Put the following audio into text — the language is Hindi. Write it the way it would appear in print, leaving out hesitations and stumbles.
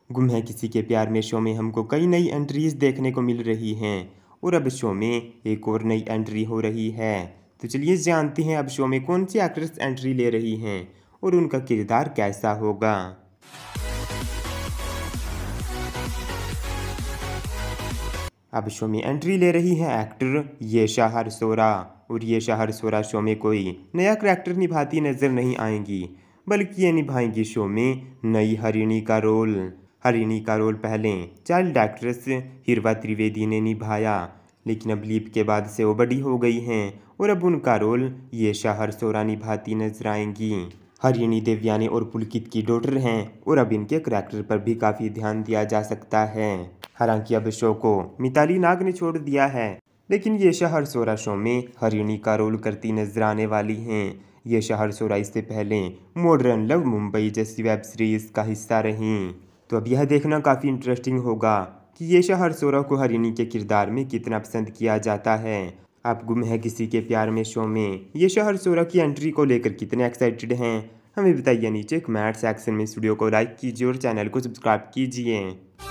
गुम है किसी के प्यार में शो में हमको कई नई एंट्रीज देखने को मिल रही हैं और अब शो में एक और नई एंट्री हो रही है। तो चलिए जानते हैं अब शो में कौन सी एक्ट्रेस एंट्री ले रही हैं और उनका किरदार कैसा होगा। अब शो में एंट्री ले रही हैं एक्टर येशा हरसोरा और येशा हरसोरा शो में कोई नया करैक्टर निभाती नजर नहीं आएंगी, बल्कि ये निभाएंगी शो में नई हरिणी का रोल। हरिणी का रोल पहले चाइल्ड एक्ट्रेस हिरवा त्रिवेदी ने निभाया, लेकिन अब लीप के बाद से वो बड़ी हो गई हैं और अब उनका रोल येशा हरसोरा निभाती नजर आएंगी। हरिणी देवयानी और पुलकित की डॉटर हैं और अब इनके करैक्टर पर भी काफ़ी ध्यान दिया जा सकता है। हालांकि अब शो को मिताली नाग ने छोड़ दिया है, लेकिन येशा हरसोरा शो में हरिणी का रोल करती नजर आने वाली हैं। येशा हरसोरा इससे पहले मॉडर्न लव मुंबई जैसी वेब सीरीज का हिस्सा रहीं। तो अब यह देखना काफ़ी इंटरेस्टिंग होगा कि येशा हरसोरा को हरिणी के किरदार में कितना पसंद किया जाता है। आप गुम है किसी के प्यार में शो में येशा हरसोरा की एंट्री को लेकर कितने एक्साइटेड हैं, हमें बताइए नीचे कमेंट सेक्शन में। इस वीडियो को लाइक कीजिए और चैनल को सब्सक्राइब कीजिए।